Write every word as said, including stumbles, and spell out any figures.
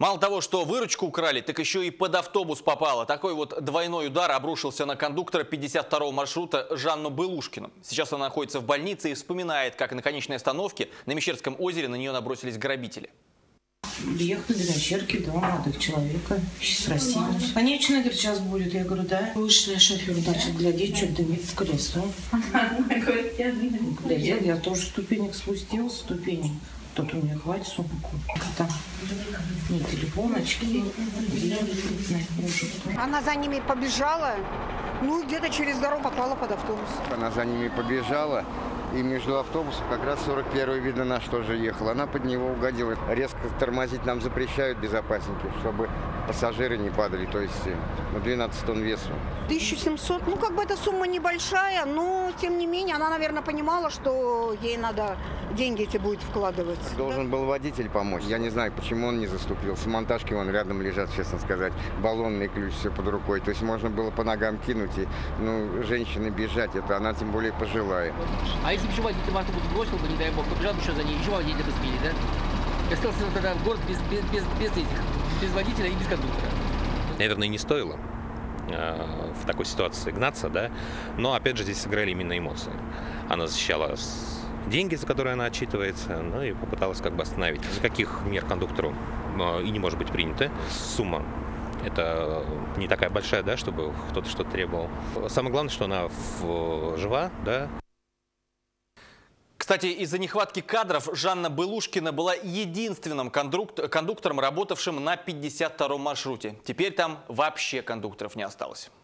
Мало того, что выручку украли, так еще и под автобус попало. Такой вот двойной удар обрушился на кондуктора пятьдесят второго маршрута Жанну Былушкину. Сейчас она находится в больнице и вспоминает, как на конечной остановке на Мещерском озере на нее набросились грабители. Ехали до Мещерки, два молодых человека, спросили. Конечная, говорит, сейчас будет. Я говорю, да. Вышли, шофер начал глядеть, что дымит в колесо. Глядел, я тоже ступенек спустился, ступенек. Тут у меня хватит сумку. Там не телефоночки. Она за ними побежала, ну где-то через дорогу попала под автобус. Она за ними побежала, и между автобусом как раз сорок первый, видно, наш тоже ехал. Она под него угодила. Резко тормозить нам запрещают безопасники, чтобы пассажиры не падали, то есть на двенадцать тонн весу. тысяча семьсот, ну как бы эта сумма небольшая, но тем не менее она, наверное, понимала, что ей надо деньги эти будет вкладывать. Должен был водитель помочь. Я не знаю, почему он не заступился. Монтажки вон рядом лежат, честно сказать. Баллонный ключ все под рукой. То есть можно было по ногам кинуть и, ну, женщины бежать. Это она тем более пожилая. А если бы еще водитель в автобус бросил бы, не дай бог, побежал бы еще за ней, еще водителя бы сбили, да? Я остался тогда в город без, без, без, без этих, без водителя и без кондуктора. Наверное, не стоило э, в такой ситуации гнаться, да, но опять же здесь сыграли именно эмоции. Она защищала деньги, за которые она отчитывается, ну и попыталась как бы остановить. Никаких мер кондуктору э, и не может быть принято. Сумма это не такая большая, да, чтобы кто-то что-то требовал. Самое главное, что она в, жива, да. Кстати, из-за нехватки кадров Жанна Былушкина была единственным кондуктором, работавшим на пятьдесят втором маршруте. Теперь там вообще кондукторов не осталось.